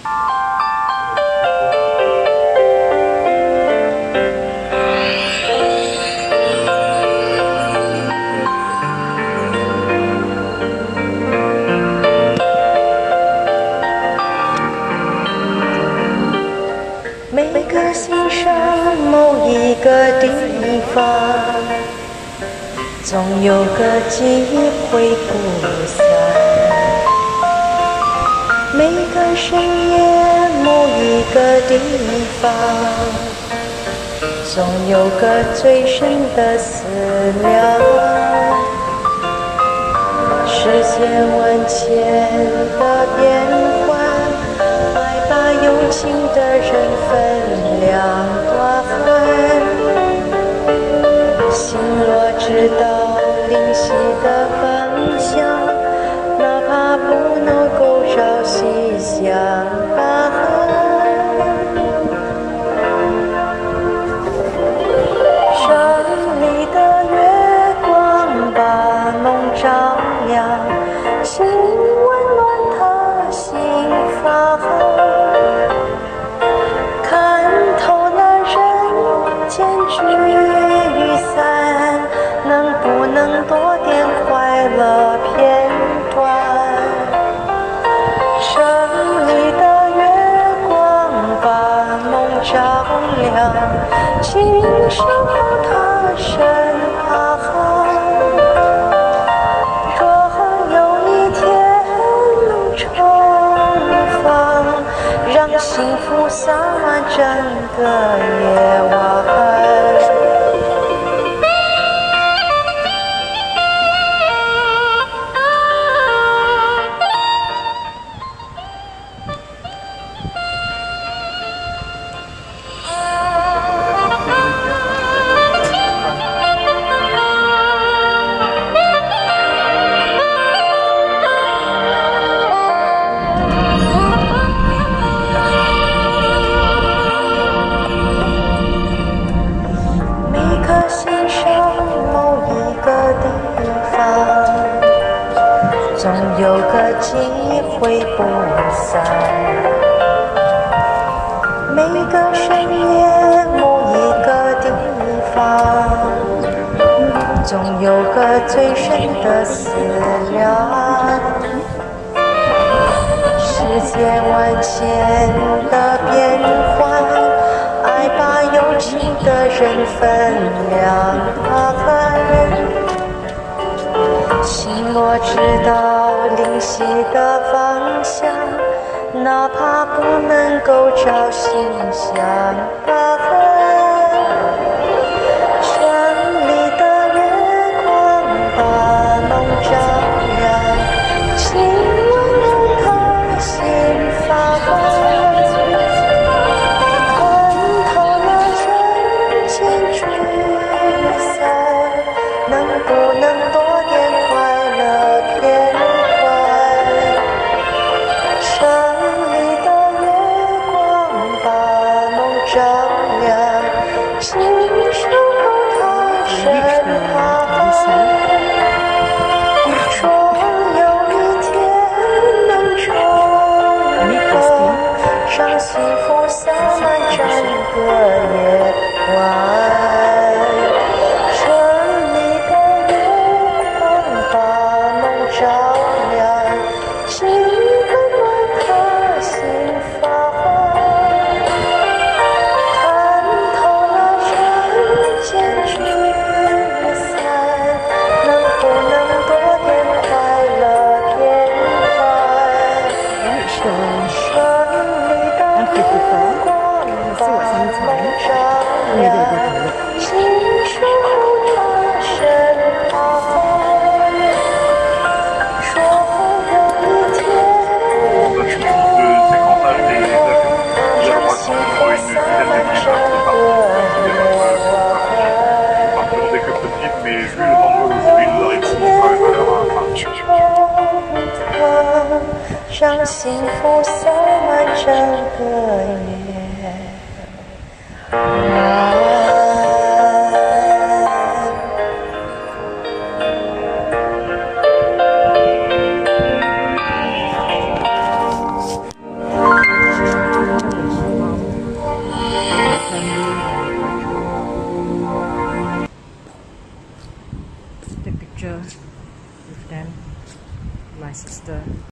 总有个机会不散，每个深夜某一个地方，总有个最深的思量。世间万千的变幻，爱把有情的人分两端。心若知道灵犀的方向，哪怕不能够朝夕相伴。城里的月光把梦照亮，请温暖他心房。看透了人间聚散，能不能多点快乐片段？城里的月光把梦照亮，请守候他身旁。若有一天能重逢，让幸福洒满整个夜晚。总有个机会不散，每个深夜某一个地方，总有个最深的思量。世间万千的变幻，爱把有情的人分两半。心若知道灵犀的方向，哪怕不能够朝夕相伴。城里的月光把梦照亮，请温暖他心房。看透了人间聚散，能不能多点快乐片段？城里的月光把梦照亮，请守候他身旁。若有一天能重逢，让幸福洒满整个夜晚。让幸福洒满整个夜晚。 picture with them, my sister.